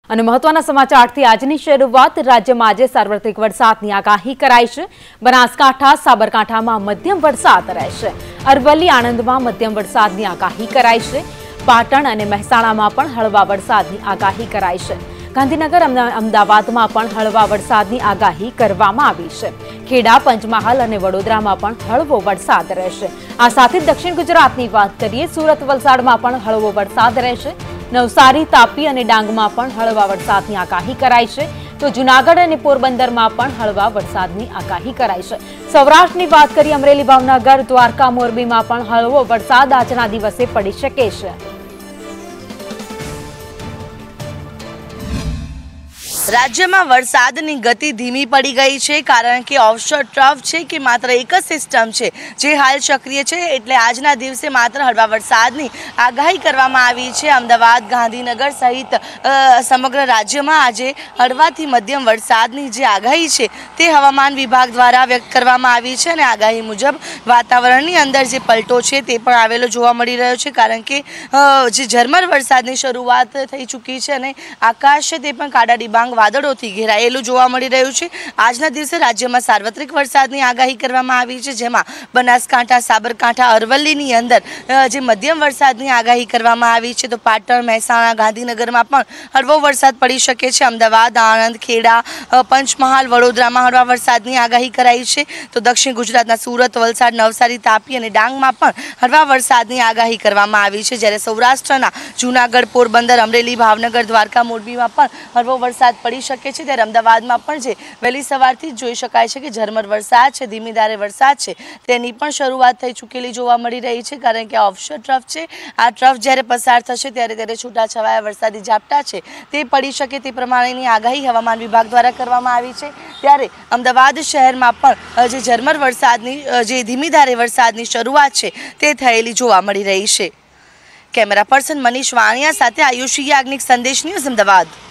અને મહત્વના સમાચારથી આજની શરૂઆત રાજ્યમાં આજે સાર્વત્રિક વરસાદની આગાહી કરાઈ છે। બનાસકાંઠા સાબરકાંઠામાં મધ્યમ વરસાદ રહેશે। અરવલ્લી આણંદમાં મધ્યમ વરસાદની આગાહી કરાઈ છે। પાટણ અને મહેસાણામાં પણ હળવા વરસાદની આગાહી કરાઈ છે। ગાંધીનગર અમદાવાદમાં પણ હળવા વરસાદની આગાહી કરવામાં આવી છે। ખેડા પંચમહાલ અને વડોદરામાં પણ હળવો વરસાદ રહેશે। આ સાથે દક્ષિણ ગુજરાતની વાત કરીએ સુરત વલસાડમાં પણ હળવો વરસાદ રહેશે। નવસારી તાપી અને ડાંગમાં પણ હળવા વરસાદની આગાહી કરાઈ છે તો જૂનાગઢ અને પોરબંદરમાં પણ હળવા વરસાદની આગાહી કરાઈ છે। સૌરાષ્ટ્રની વાત કરીએ અમરેલી ભાવનગર દ્વારકા મોરબીમાં પણ હળવો વરસાદ આજના દિવસે પડી શકે છે। राज्यમાં વરસાદની ગતિ ધીમી પડી ગઈ છે કારણ કે ઓફશોર ટ્રફ છે કે માત્ર એક જ સિસ્ટમ છે જે હાલ સક્રિય છે એટલે આજના દિવસે માત્ર હળવા વરસાદની આગાહી કરવામાં આવી છે। અમદાવાદ ગાંધીનગર સહિત સમગ્ર રાજ્યમાં આજે હળવાથી મધ્યમ વરસાદની જે આગાહી છે તે હવામાન વિભાગ દ્વારા વ્યક્ત કરવામાં આવી છે અને આગાહી મુજબ વાતાવરણની અંદર જે પલટો છે તે પણ આવેલો જોવા મળી રહ્યો છે કારણ કે જે ઝરમર વરસાદની શરૂઆત થઈ ચૂકી છે અને આકાશ છે તે પણ કાળા ડિબાંગ વાદળોથી ઘેરાયેલું જોવા મળી રહ્યું છે। આજના દિવસે રાજ્યમાં સાર્વત્રિક વરસાદની આગાહી કરવામાં આવી છે જેમાં બનાસકાંઠા સાબરકાંઠા અરવલ્લીની અંદર જે મધ્યમ વરસાદની આગાહી કરવામાં આવી છે તો પાટણ મહેસાણા ગાંધીનગરમાં પણ હળવો વરસાદ પડી શકે છે। અમદાવાદ આણંદ ખેડા પંચમહાલ વડોદરામાં હળવા વરસાદની આગાહી કરાઈ છે તો દક્ષિણ ગુજરાતના સુરત વલસાડ નવસારી તાપી અને ડાંગમાં પણ હળવા વરસાદની આગાહી કરવામાં આવી છે જ્યારે સૌરાષ્ટ્રના જૂનાગઢ પોરબંદર અમરેલી ભાવનગર દ્વારકા મોરબીમાં પણ હળવો વરસાદ પડી શકે છે। ત્યારે અમદાવાદમાં પણ જે વહેલી સવારથી જ જોઈ શકાય છે કે ઝરમર વરસાદ છે ધીમી ધારે વરસાદ છે તેની પણ શરૂઆત થઈ ચૂકેલી જોવા મળી રહી છે કારણ કે ઓફશોર ટ્રફ છે। આ ટ્રફ જ્યારે પસાર થશે ત્યારે છૂટાછવાયા વરસાદી ઝાપટા છે તે પડી શકે તે પ્રમાણેની આગાહી હવામાન વિભાગ દ્વારા કરવામાં આવી છે। ત્યારે અમદાવાદ શહેરમાં પણ જે ઝરમર વરસાદની જે ધીમી ધારે વરસાદની શરૂઆત છે તે થયેલી જોવા મળી રહી છે। કેમેરા પર્સન મનીષ વાણિયા સાથે આયુષી યાજ્ઞિક સંદેશ ન્યૂઝ અમદાવાદ।